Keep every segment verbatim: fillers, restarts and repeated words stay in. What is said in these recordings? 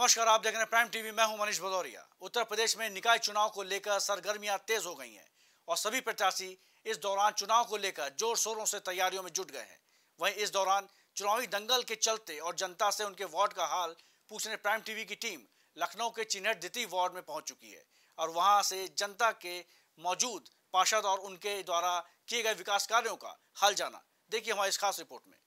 नमस्कार, आप देख रहे हैं प्राइम टीवी। मैं हूं मनीष भदौरिया। उत्तर प्रदेश में निकाय चुनाव को लेकर सरगर्मियां तेज हो गई हैं और सभी प्रत्याशी इस दौरान चुनाव को लेकर जोर शोरों से तैयारियों में जुट गए हैं। वहीं इस दौरान चुनावी दंगल के चलते और जनता से उनके वार्ड का हाल पूछने प्राइम टीवी की टीम लखनऊ के चिन्हट द्वितीय वार्ड में पहुंच चुकी है और वहां से जनता के मौजूद पार्षद और उनके द्वारा किए गए विकास कार्यों का हाल जाना। देखिए हमारी इस खास रिपोर्ट में।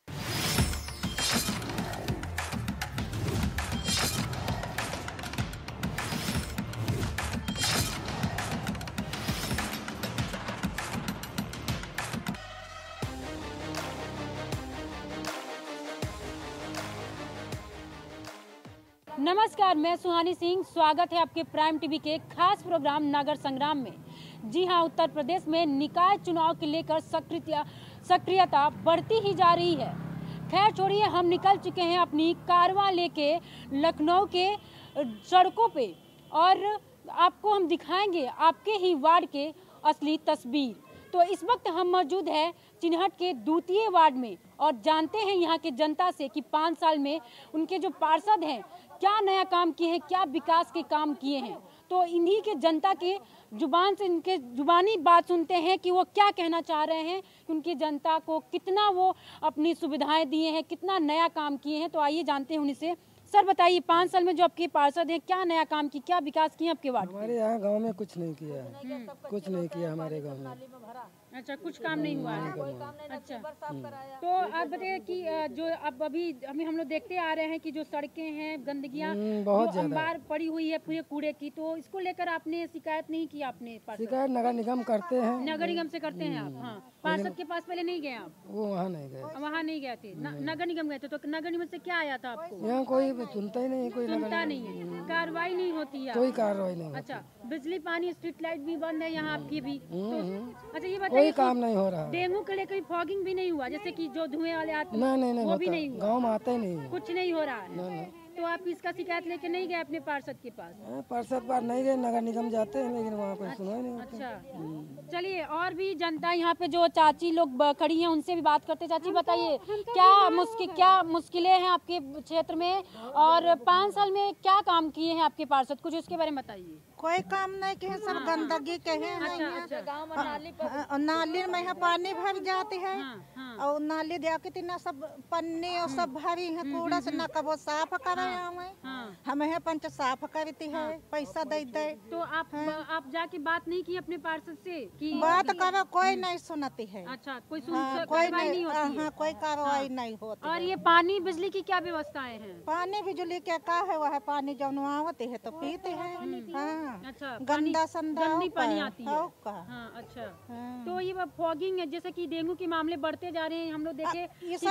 नमस्कार, मैं सुहानी सिंह। स्वागत है आपके प्राइम टीवी के खास प्रोग्राम नगर संग्राम में। जी हां, उत्तर प्रदेश में निकाय चुनाव के लेकर सक्रियता सक्रियता बढ़ती ही जा रही है। खैर छोड़िए, हम निकल चुके हैं अपनी कारवां लेके लखनऊ के सड़कों पे और आपको हम दिखाएंगे आपके ही वार्ड के असली तस्वीर। तो इस वक्त हम मौजूद हैं चिन्हट के द्वितीय वार्ड में और जानते हैं यहाँ के जनता से कि पाँच साल में उनके जो पार्षद हैं क्या नया काम किए हैं, क्या विकास के काम किए हैं। तो इन्हीं के जनता के जुबान से इनके जुबानी बात सुनते हैं कि वो क्या कहना चाह रहे हैं, कि उनकी जनता को कितना वो अपनी सुविधाएं दिए हैं, कितना नया काम किए हैं। तो आइए जानते हैं उनसे। सर बताइए, पाँच साल में जो आपके पार्षद हैं क्या नया काम की, क्या विकास किए आपके वार्ड? हमारे यहाँ गांव में कुछ नहीं किया है, कुछ नहीं किया हमारे गांव में। अच्छा, कुछ काम नहीं हुआ है। अच्छा, तो आप बताइए कि जो अब अभी हमें हम लोग देखते आ रहे हैं कि जो सड़कें हैं, गंदगियाँ बहुत अंबार पड़ी हुई है पूरे कूड़े की, तो इसको लेकर आपने शिकायत नहीं की? आपने शिकायत नगर निगम करते हैं। नगर निगम से करते हैं आप? हाँ, पार्षद के पास पहले नहीं गए आप? वो वहाँ नहीं गए, वहाँ नहीं गए थे, नगर निगम गए थे। तो नगर निगम से क्या आया था आपको? यहाँ कोई सुनता ही नहीं, कोई सुनता नहीं है, कार्रवाई नहीं होती है, कोई कार्रवाई नहीं। अच्छा, बिजली पानी स्ट्रीट लाइट भी बंद है यहाँ आपकी भी। अच्छा, ये कोई काम नहीं हो रहा। डेंगू के लिए कोई फॉगिंग भी नहीं हुआ, जैसे कि जो धुएं वाले आते हैं? नहीं नहीं, वो भी नहीं हुआ, गाँव में आता ही नहीं, कुछ नहीं हो रहा है। तो आप इसका शिकायत लेके नहीं गए अपने पार्षद के पास? पार्षद पास नहीं गए, नगर निगम जाते हैं लेकिन वहाँ पर सुना नहीं। अच्छा, चलिए और भी जनता यहाँ पे जो चाची लोग खड़ी हैं उनसे भी बात करते। चाची बताइए, क्या मुश्किल क्या मुश्किलें हैं आपके क्षेत्र में और पाँच साल में क्या काम किए हैं आपके पार्षद, कुछ उसके बारे में बताइए। कोई काम नहीं किए, सब गंदगी के हैं। अच्छा, अच्छा। गाँव में नाली पर नाली में यहाँ पानी भर जाती है और नाली जाके तीना सब पन्नी और सब भरी है कूड़ा से, न कबो साफ करे हमें हमें पंच साफ करती है, पैसा दे दे। तो आप आप जाके बात नहीं की अपने पार्षद से कि बात करो, कोई नहीं सुनती है। अच्छा, कोई सुन कोई नहीं होती है, कोई कार्रवाई नहीं होती। और ये पानी बिजली की क्या व्यवस्थाएं हैं? पानी बिजली क्या का है, वह पानी जब आवती है तो पीते हैं। अच्छा, गंदा संदा गंदी पानी आती है। हाँ, अच्छा। तो ये फॉगिंग है, जैसे कि डेंगू के मामले बढ़ते जा रहे हैं। हम लोग देखे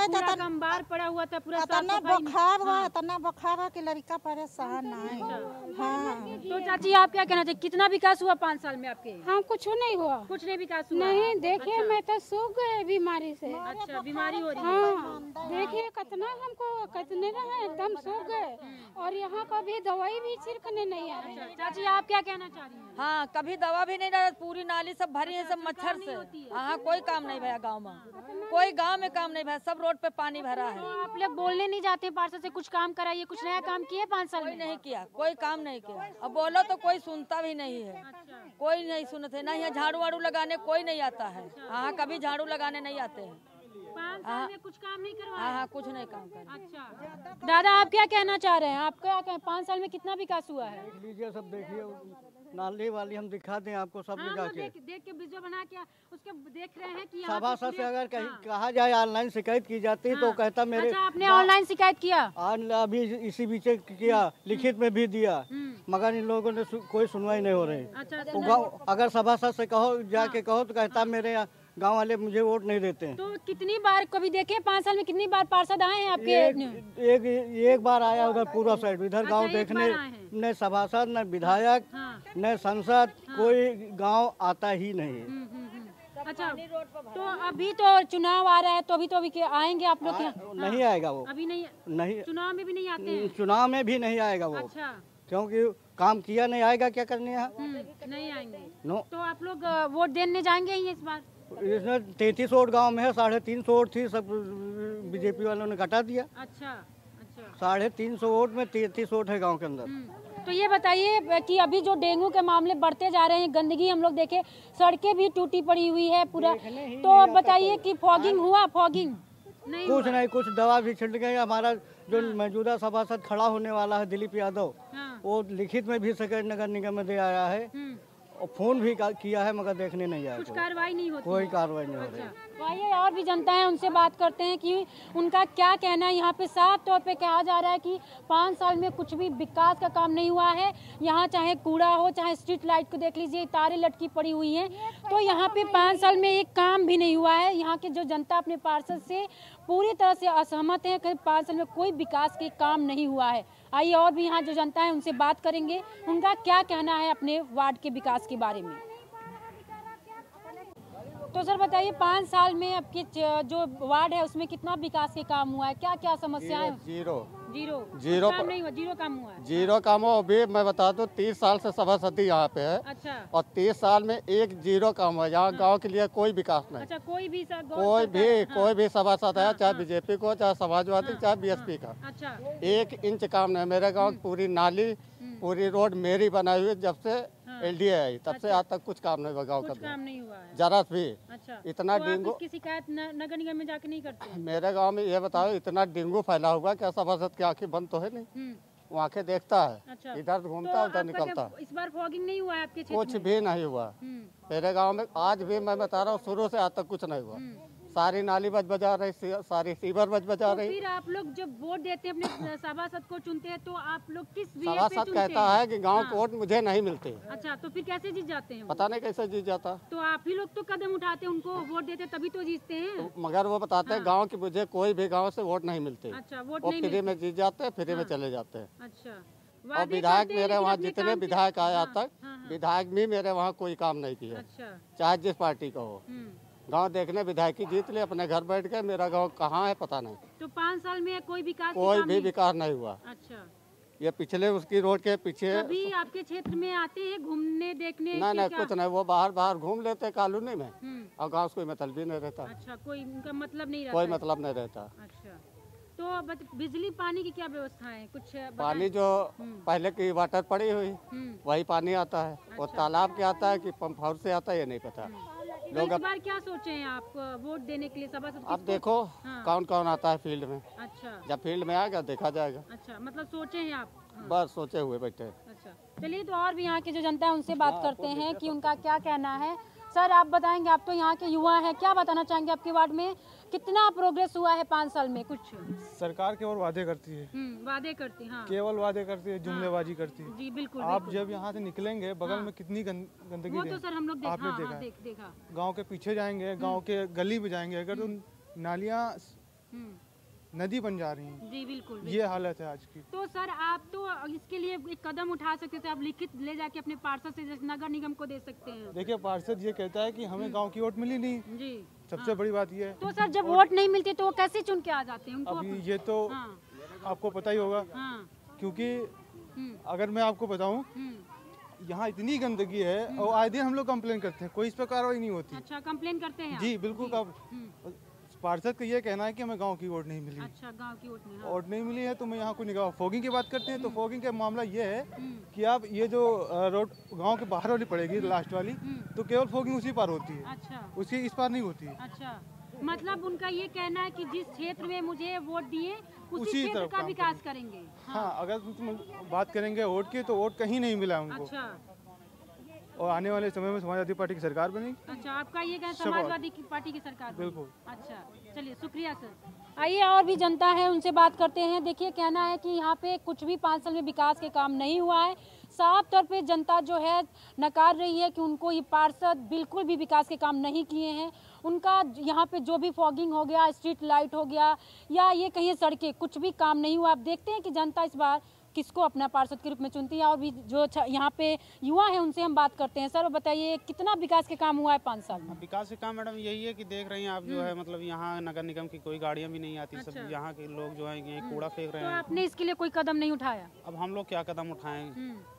अंबार पड़ा हुआ था पूरा, तना बुखार हुआ, तना बुखार के लड़का परेशान है। हाँ। तो चाची आप क्या कहना चाहिए, कितना विकास हुआ पाँच साल में आपके? हाँ, कुछ नहीं हुआ, कुछ नहीं विकास हुआ। नहीं देखिए, मैं तो सूख गए बीमारी से। अच्छा, बीमारी हो रही है? हाँ, देखिए कितना हमको कितने रहे, एकदम सूख गए और यहाँ कभी दवाई भी छिड़कने नहीं आ रही। चाची आप क्या कहना चाह रही हैं? हाँ, कभी दवा भी नहीं डाला, पूरी नाली सब भरी है, सब मच्छर से। हाँ, कोई काम नहीं भैया गांव में, कोई गांव में काम नहीं भैया, सब रोड पे पानी भरा है। तो आप लोग बोलने नहीं जाते पार्षद से कुछ काम कराइए, कुछ नया काम किए पाँच साल में? नहीं किया, कोई काम नहीं किया। अब बोलो तो कोई सुनता भी नहीं है। अच्छा। कोई नहीं सुनते, ना यहाँ झाड़ू वाड़ू लगाने कोई नहीं आता है। हाँ, कभी झाड़ू लगाने नहीं आते हैं। पाँच साल में कुछ काम नहीं करवाया? हाँ, कुछ नहीं काम कर। अच्छा, दादा आप क्या कहना चाह रहे हैं, आप क्या कहें, पाँच साल में कितना विकास हुआ है? लीजिए सब देखिए, नाली वाली हम दिखा दें आपको सब हाँ, जगह के। देख, देख के वीडियो बना के उसके देख रहे हैं कि सभासद से अगर कहीं कहा जाए ऑनलाइन शिकायत की जाती है तो कहता मेरे। अच्छा, आपने ऑनलाइन शिकायत किया? अभी इसी बीच किया, लिखित में भी दिया, मगर इन लोगों ने कोई सुनवाई नहीं हो रही। अच्छा, अगर सभासद से कहो जाके कहो तो कहता मेरे गांव वाले मुझे वोट नहीं देते हैं। तो कितनी बार कभी देखे पाँच साल में कितनी बार पार्षद आए हैं आपके? एक, एक एक बार आया उधर पूरा साइड, इधर गांव देखने न सभासद न विधायक न संसद, कोई गांव आता ही नहीं। अच्छा, तो अभी तो चुनाव आ रहा है, तो अभी तो अभी आएंगे आप लोग? नहीं आएगा वो, अभी नहीं नहीं चुनाव में भी नहीं आते हैं? चुनाव में भी नहीं आएगा वो। अच्छा, क्योंकि काम किया नहीं, आएगा क्या करने यहाँ? नहीं आएंगे। नो, तो आप लोग वोट देने जाएंगे ही इस बार? इसमें तैतीस वोट गांव में है, साढ़े तीन सौ वोट थी, सब बीजेपी वालों ने घटा दिया। अच्छा, अच्छा। साढ़े तीन सौ वोट में तैंतीस वोट है गांव के अंदर। तो ये बताइए कि अभी जो डेंगू के मामले बढ़ते जा रहे हैं, गंदगी हम लोग देखे, सड़कें भी टूटी पड़ी हुई है पूरा, तो बताइए कि फॉगिंग हुआ? फॉगिंग नहीं कुछ नहीं, कुछ दवा भी छिड़क गई। हमारा जो मौजूदा सभासद खड़ा होने वाला है दिलीप यादव, वो लिखित में भी सेक्रेटरी नगर निगम में दे आया है और फोन भी किया है, मगर देखने नहीं आया। कुछ कार्रवाई नहीं होती, कोई कार्रवाई नहीं हो रही। तो आइए और भी जनता है, उनसे बात करते हैं कि उनका क्या कहना है। यहाँ पे साफ तौर पे कहा जा रहा है कि पाँच साल में कुछ भी विकास का काम नहीं हुआ है। यहाँ चाहे कूड़ा हो, चाहे स्ट्रीट लाइट को देख लीजिए, तारे लटकी पड़ी हुई हैं, तो यहाँ पे पाँच साल में एक काम भी नहीं हुआ है। यहाँ के जो जनता अपने पार्षद से पूरी तरह से असहमत है कि पाँच साल में कोई विकास के काम नहीं हुआ है। आइए और भी यहाँ जो जनता है उनसे बात करेंगे, उनका क्या कहना है अपने वार्ड के विकास के बारे में। तो सर बताइए, पाँच साल में आपके जो वार्ड है उसमें कितना विकास के काम हुआ है, क्या क्या समस्याएं? जीरो जीरो जीरो काम नहीं हुआ, जीरो काम हुआ है। जीरो काम हो। अभी मैं बता दूं, तीस साल से सभासदी यहाँ पे है। अच्छा। और तीस साल में एक जीरो काम हुआ। यहाँ गांव के लिए कोई विकास नहीं। अच्छा, कोई भी सर, कोई भी हाँ। कोई भी सभासद है, चाहे बीजेपी को, चाहे समाजवादी, हाँ। चाहे बीएसपी का, अच्छा, एक इंच काम नहीं। मेरे गाँव की पूरी नाली, पूरी रोड मेरी बनाई हुई, जब से एलडीए आई तब से आज तक कुछ काम नहीं हुआ गाँव का। काम नहीं हुआ है जरा भी। अच्छा, इतना तो डेंगू की शिकायत नगर निगम में जाके नहीं करते? मेरे गांव में ये बताओ, इतना डेंगू फैला हुआ, क्या सभासद की आंखें बंद तो है नहीं? वो आंखें देखता है। अच्छा। इधर घूमता है, उधर निकलता। इस बार फॉगिंग नहीं हुआ है आपके क्षेत्र में? कुछ भी नहीं हुआ मेरे गांव में। आज भी मैं बता रहा हूँ, शुरू से आज तक कुछ नहीं हुआ। सारी नाली बज बजा रही, सारी सीवर बज बजा रही। फिर आप लोग जब वोट देते हैं, अपने सभासद को चुनते हैं, तो आप लोग किस सभासद कहता है कि गांव के वोट मुझे नहीं मिलते। अच्छा, तो फिर कैसे जीत जाते हैं? पता नहीं कैसे जीत जाता। तो आप ही लोग तो कदम उठाते हैं, उनको वोट देते तभी तो जीतते हैं। मगर वो बताते हैं गाँव की मुझे कोई भी गाँव से वोट नहीं मिलते। अच्छा, वोट नहीं फ्री में जीत जाते हैं, फ्री में चले जाते हैं। अच्छा। और विधायक मेरे वहाँ जितने विधायक आए आज तक, विधायक भी मेरे वहाँ कोई काम नहीं किया। चाहे जिस पार्टी का हो। गांव देखने विधायक की जीत ले, अपने घर बैठ के। मेरा गांव कहाँ है पता नहीं। तो पाँच साल में कोई विकास कोई भी विकास नहीं हुआ। अच्छा। ये पिछले उसकी रोड के पीछे अभी आपके क्षेत्र में आते हैं घूमने देखने? नहीं नहीं, कुछ नहीं। वो बाहर बाहर घूम लेते कॉलोनी में, और गाँव से कोई मतलब भी नहीं रहता। अच्छा, कोई उनका मतलब नहीं रहता? कोई मतलब नहीं रहता। अच्छा, तो बिजली पानी की क्या व्यवस्था है? कुछ पानी जो पहले की वाटर पड़ी हुई वही पानी आता है। वो तालाब के आता है कि पंप हाउस से आता है, ये नहीं पता। लोग इस बार क्या सोचे हैं आप वोट देने के लिए? सभासद अब देखो हाँ। कौन कौन आता है फील्ड में। अच्छा, जब फील्ड में आएगा देखा जाएगा। अच्छा, मतलब सोचे हैं आप? हाँ। बस सोचे हुए बैठे। अच्छा, चलिए, तो और भी यहाँ की जो जनता है उनसे बात करते हैं कि उनका क्या कहना है। सर आप बताएंगे, आप तो यहाँ के युवा हैं, क्या बताना चाहेंगे आपके वार्ड में कितना प्रोग्रेस हुआ है पाँच साल में? कुछ सरकार केवल वादे करती है। वादे करती है, हाँ। केवल वादे करती है, जुमलेबाजी करती है। जी बिल्कुल। आप जब यहाँ से निकलेंगे, बगल में कितनी गंदगी, वो तो सर हम लोग आपने देखा, देख, देखा। गाँव के पीछे जाएंगे, गाँव के गली में जाएंगे, अगर तो नालियाँ नदी बन जा रही हैं। जी बिल्कुल, बिल्कुल। ये हालत है आज की। तो सर आप तो इसके लिए एक कदम उठा सकते थे, आप लिखित ले जाके अपने पार्षद से नगर निगम को दे सकते हैं। देखिए, पार्षद ये कहता है कि हमें गांव की वोट मिली नहीं। जी, सबसे हाँ। बड़ी बात ये है। तो सर जब वोट नहीं मिलती तो वो कैसे चुन के आ जाते हैं? उनको अभी ये तो हाँ। आपको पता ही होगा, हाँ। क्योंकि अगर मैं आपको बताऊं, यहाँ इतनी गंदगी है और आए दिन हम लोग कंप्लेन करते हैं, कोई इस पर कार्रवाई नहीं होती। अच्छा, कंप्लेन करते हैं? जी बिल्कुल। पार्षद का ये कहना है कि हमें गांव की वोट नहीं मिली। अच्छा, गांव की वोट नहीं, हाँ। वोट नहीं मिली है तो मैं यहाँ को निकाह फॉगिंग की बात करते हैं तो फॉगिंग का मामला ये है कि आप ये जो रोड गांव के बाहर वाली पड़ेगी लास्ट वाली, तो केवल फॉगिंग उसी पार होती है। अच्छा, उसकी इस पार नहीं होती है। अच्छा, मतलब उनका ये कहना है कि जिस क्षेत्र में मुझे वोट दिए उसी क्षेत्र का विकास करेंगे। हाँ, अगर बात करेंगे वोट की तो वोट कहीं नहीं मिला उनको। अच्छा, और आने वाले समय में समाजवादी पार्टी की सरकार बनेगी। अच्छा, आपका ये कहना समाजवादी की पार्टी की सरकार? बिल्कुल। अच्छा, चलिए, शुक्रिया सर। आइए और भी जनता है उनसे बात करते हैं। देखिए, कहना है कि यहाँ पे कुछ भी पाँच साल में विकास के काम नहीं हुआ है। साफ तौर पे जनता जो है नकार रही है कि उनको ये पार्षद बिल्कुल भी विकास के काम नहीं किए हैं। उनका यहाँ पे जो भी फॉगिंग हो गया, स्ट्रीट लाइट हो गया, या ये कहिए सड़कें, कुछ भी काम नहीं हुआ। आप देखते हैं कि जनता इस बार किसको अपना पार्षद के रूप में चुनती है। और भी जो यहाँ पे युवा है उनसे हम बात करते हैं। सर बताइए, कितना विकास के काम हुआ है पाँच साल में? विकास के काम मैडम यही है कि देख रही हैं आप, जो है मतलब यहाँ नगर निगम की कोई गाड़ियाँ भी नहीं आती। अच्छा। सब यहाँ के लोग जो है ये कूड़ा फेंक रहे हैं। तो आपने इसके लिए कोई कदम नहीं उठाया? अब हम लोग क्या कदम उठाएं?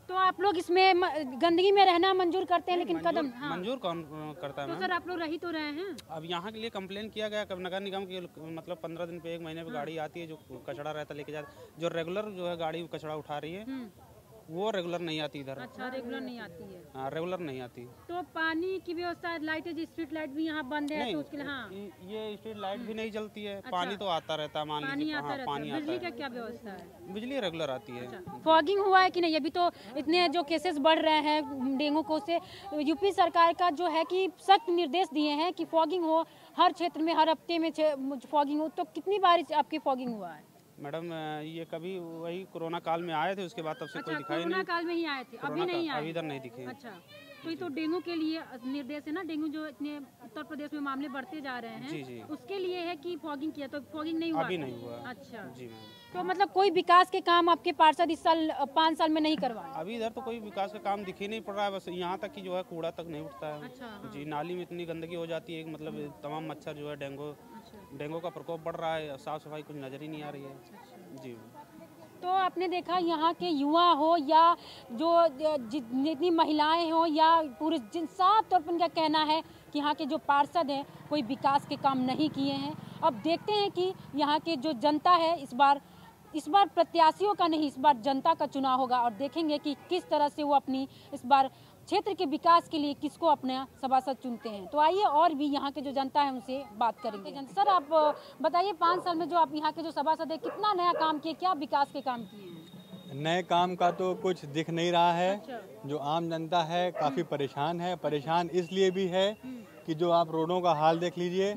तो आप लोग इसमें म- गंदगी में रहना मंजूर करते हैं, लेकिन कदम हाँ। मंजूर कौन करता है तो मैम? सर आप लोग रही तो रहे हैं। अब यहाँ के लिए कंप्लेन किया गया कब नगर निगम की, मतलब पंद्रह दिन पे एक महीने पे गाड़ी आती है जो कचरा रहता लेके जाती, जो रेगुलर जो है गाड़ी कचरा उठा रही है वो रेगुलर नहीं आती इधर। अच्छा, रेगुलर नहीं आती है। हाँ, रेगुलर नहीं आती। तो पानी की व्यवस्था, लाइटें, स्ट्रीट लाइट भी यहाँ बंद है, नहीं, तो उसके लिए हाँ ये- ये स्ट्रीट लाइट भी नहीं जलती है। पानी तो आता रहता है, मान पानी लीजिए। आता हाँ, रहता पानी है। आता बिजली का है। क्या व्यवस्था है? बिजली रेगुलर आती है। फॉगिंग हुआ है कि नहीं? अभी तो इतने जो केसेस बढ़ रहे हैं डेंगू को, से यूपी सरकार का जो है कि सख्त निर्देश दिए हैं कि फॉगिंग हो हर क्षेत्र में, हर हफ्ते में फॉगिंग हो। तो कितनी बार आपकी फॉगिंग हुआ है? मैडम ये कभी वही कोरोना काल में आए थे, उसके बाद तब से कोई दिखाई कोरोना नहीं। काल में ही आए थे, अभी नहीं आए? अभी इधर नहीं दिखे। अच्छा, तो ये तो डेंगू के लिए निर्देश है ना, डेंगू जो इतने उत्तर प्रदेश में मामले बढ़ते जा रहे हैं, जी जी, उसके लिए है कि फॉगिंग किया। तो फॉगिंग नहीं हुआ अभी नहीं हुआ। अच्छा जी मैम। तो मतलब कोई विकास के काम आपके पार्षद इस साल पाँच साल में नहीं करवाए? अभी इधर तो कोई विकास का काम दिख ही नहीं पड़ रहा है, बस यहाँ तक कि जो है कूड़ा तक नहीं उठता है। अच्छा, हाँ। जी, नाली में इतनी गंदगी हो जाती है, मतलब तमाम मच्छर जो है डेंगू डेंगू का प्रकोप बढ़ रहा है, साफ सफाई कुछ नजर ही नहीं आ रही है। जी, तो आपने देखा यहाँ के युवा हो या जो जितनी महिलाएं हो या पुरुष, जिन साफ तौर पर उनका कहना है कि यहाँ के जो पार्षद हैं कोई विकास के काम नहीं किए हैं। अब देखते हैं कि यहाँ के जो जनता है, इस बार इस बार प्रत्याशियों का नहीं, इस बार जनता का चुनाव होगा और देखेंगे कि किस तरह से वो अपनी इस बार क्षेत्र के विकास के लिए किसको अपना सभासद चुनते हैं। तो आइए और भी यहाँ के जो जनता है उनसे बात करेंगे। सर आप बताइए, पाँच साल में जो आप यहाँ के जो सभासद है, कितना नया काम किए, क्या विकास के काम किए हैं? नए काम का तो कुछ दिख नहीं रहा है। अच्छा। जो आम जनता है काफ़ी परेशान है। परेशान इसलिए भी है कि जो आप रोडों का हाल देख लीजिए,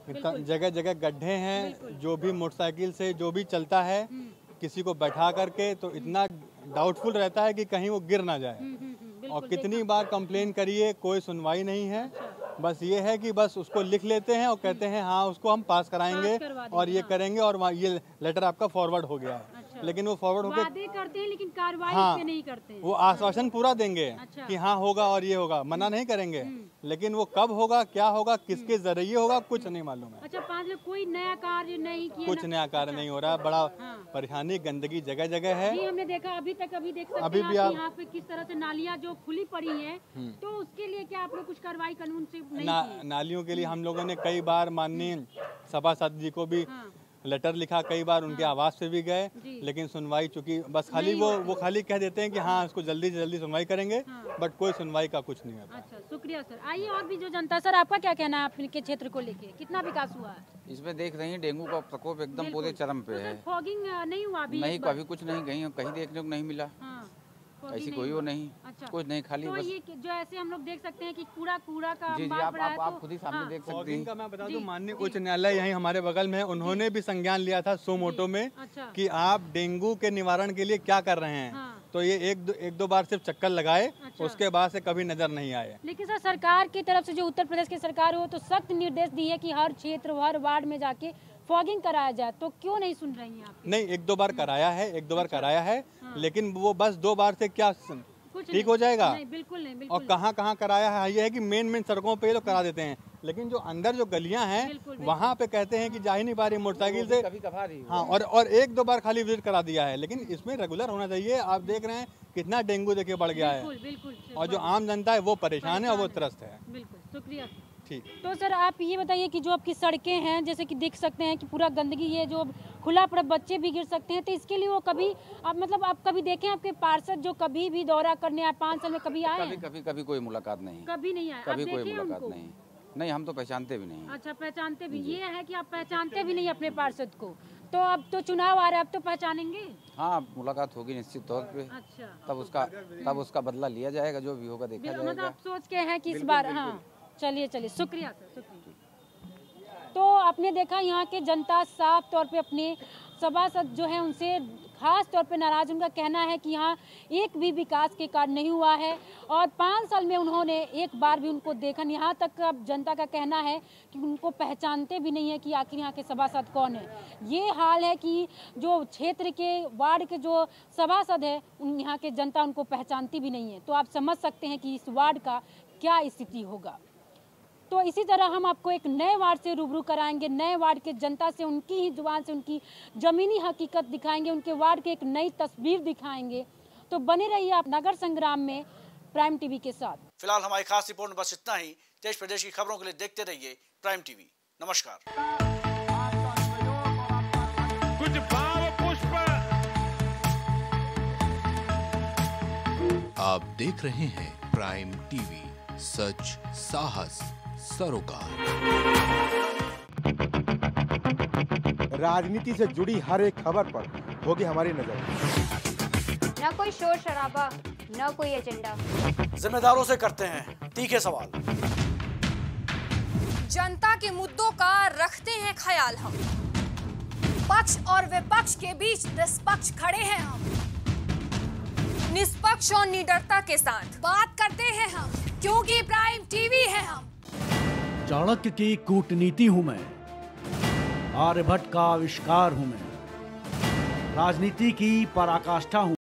जगह जगह गड्ढे हैं। जो भी मोटरसाइकिल से जो भी चलता है, किसी को बैठा करके तो इतना डाउटफुल रहता है कि कहीं वो गिर ना जाए। और कितनी बार कंप्लेन करिए, कोई सुनवाई नहीं है। बस ये है कि बस उसको लिख लेते हैं और कहते हैं हाँ उसको हम पास कराएंगे और ये करेंगे और ये लेटर आपका फॉरवर्ड हो गया है। लेकिन वो फॉरवर्ड होकर वादे करते हैं लेकिन कार्रवाई हाँ, पे नहीं करते हैं। वो आश्वासन पूरा देंगे अच्छा। कि हाँ होगा और ये होगा, मना नहीं करेंगे। लेकिन वो कब होगा, क्या होगा, किसके जरिए होगा, कुछ नहीं मालूम है। अच्छा, पाँच लोग कोई नया कार्य नहीं किया? कुछ नया कार्य नहीं हो रहा है। बड़ा परेशानी, गंदगी जगह जगह है। जी, हमने देखा अभी तक, अभी देख सकते अभी हैं भी आप आप यहाँ पे किस तरह से नालियाँ जो खुली पड़ी हैं, तो उसके लिए क्या आप लोग कुछ कार्रवाई कानून से नहीं ना, की? नालियों के लिए हम लोगों ने कई बार माननीय सभासद जी को भी लेटर लिखा, कई बार उनके आवाज पे भी गए, लेकिन सुनवाई चूंकि बस खाली वो वो खाली कह देते हैं कि हाँ इसको जल्दी से जल्दी सुनवाई करेंगे, बट कोई सुनवाई का कुछ नहीं होता। अच्छा, शुक्रिया सर। आइए और भी जो जनता, सर आपका क्या कहना है आपके क्षेत्र को लेके, कितना विकास हुआ है? इसमें देख रही हैं डेंगू का प्रकोप एकदम पूरे चरम पे है। फॉगिंग नहीं हुआ अभी? नहीं, कभी कुछ नहीं, कहीं कहीं देखने को नहीं मिला। ऐसी कोई वो नहीं, अच्छा। कुछ नहीं, खाली तो बस ये जो ऐसे हम लोग देख सकते हैं कि कूड़ा कूड़ा का जी जी अंबार आप पड़ा है, आप, आप तो- खुद ही सामने हाँ। देख सकते फॉगिंग हैं। का मैं बता दूं, माननीय उच्च न्यायालय यहीं हमारे बगल में, उन्होंने भी संज्ञान लिया था सो मोटो में अच्छा। कि आप डेंगू के निवारण के लिए क्या कर रहे हैं। हाँ। तो ये एक दो एक दो बार सिर्फ चक्कर लगाए, अच्छा। उसके बाद से कभी नजर नहीं आए। लेकिन सर सरकार की तरफ से जो उत्तर प्रदेश की सरकार हो तो सख्त निर्देश दिए है कि हर क्षेत्र हर वार्ड में जाके फॉगिंग कराया जाए, तो क्यों नहीं सुन रही हैं आप? नहीं, एक दो बार कराया है, एक दो बार कराया है, लेकिन वो बस दो बार से क्या ठीक हो जाएगा? नहीं, बिल्कुल नहीं, बिल्कुल और कहाँ कहाँ कराया है, ये है कि मेन मेन सड़कों पे तो करा देते हैं, लेकिन जो अंदर जो गलियां हैं वहाँ पे कहते हैं कि जा ही नहीं पा रही मोटरसाइकिल से। कभी कभार ही हाँ, और और एक दो बार खाली विजिट करा दिया है, लेकिन इसमें रेगुलर होना चाहिए। आप देख रहे हैं कितना डेंगू देखिए बढ़ गया है, बिल्कुल, बिल्कुल। और जो आम जनता है वो परेशान है और वो त्रस्त है। बिल्कुल, शुक्रिया। ठीक। तो सर आप ये बताइए कि जो आपकी सड़कें हैं, जैसे कि देख सकते हैं कि पूरा गंदगी, ये जो खुला पड़ा, बच्चे भी गिर सकते हैं, तो इसके लिए वो कभी आप मतलब आप कभी देखें आपके पार्षद जो कभी भी दौरा करने आए पाँच साल में कभी आए? कभी कभी कभी कोई मुलाकात नहीं, कभी नहीं आए? कभी आप कोई देखे मुलाकात उनको? नहीं। नहीं, हम तो पहचानते भी नहीं। अच्छा, पहचानते भी, ये है कि आप पहचानते भी नहीं अपने पार्षद को। तो अब तो चुनाव आ रहा है, अब तो पहचानेंगे? हाँ, मुलाकात होगी निश्चित तौर पे। अच्छा। तब उसका तब उसका बदला लिया जाएगा, जो भी होगा देखा मतलब जाएगा। आप सोच के हैं कि इस बार? हाँ, चलिए चलिए, शुक्रिया सर, शुक्रिया। तो आपने देखा यहाँ के जनता साफ तौर पे अपने सभासद जो है उनसे खास तौर पे नाराज। उनका कहना है कि यहाँ एक भी विकास के कार्य नहीं हुआ है और पाँच साल में उन्होंने एक बार भी उनको देखा नहीं। यहाँ तक अब जनता का कहना है कि उनको पहचानते भी नहीं है कि आखिर यहाँ के सभासद कौन है। ये हाल है कि जो क्षेत्र के वार्ड के जो सभासद है उन यहाँ के जनता उनको पहचानती भी नहीं है। तो आप समझ सकते हैं कि इस वार्ड का क्या स्थिति होगा। तो इसी तरह हम आपको एक नए वार्ड से रूबरू कराएंगे, नए वार्ड के जनता से उनकी ही जुबान से उनकी ज़मीनी हकीकत दिखाएंगे, उनके वार्ड की एक नई तस्वीर दिखाएंगे। तो बने रहिए आप नगर संग्राम में प्राइम टीवी के साथ। फिलहाल हमारी खास रिपोर्ट में बस इतना ही। देश प्रदेश की खबरों के लिए देखते रहिए प्राइम टीवी। नमस्कार। कुछ भाव पुष्प। आप देख रहे हैं प्राइम टीवी, सच साहस सरोकार। राजनीति से जुड़ी हर एक खबर पर होगी हमारी नजर। न कोई शोर शराबा, न कोई एजेंडा। जिम्मेदारों से करते हैं तीखे सवाल। जनता के मुद्दों का रखते हैं ख्याल हम। पक्ष और विपक्ष के बीच निष्पक्ष खड़े हैं हम। निष्पक्ष और निडरता के साथ बात करते हैं हम, क्योंकि प्राइम टीवी है हम। चाणक्य की कूटनीति हूं मैं, आर्यभट्ट का आविष्कार हूं मैं, राजनीति की पराकाष्ठा हूं।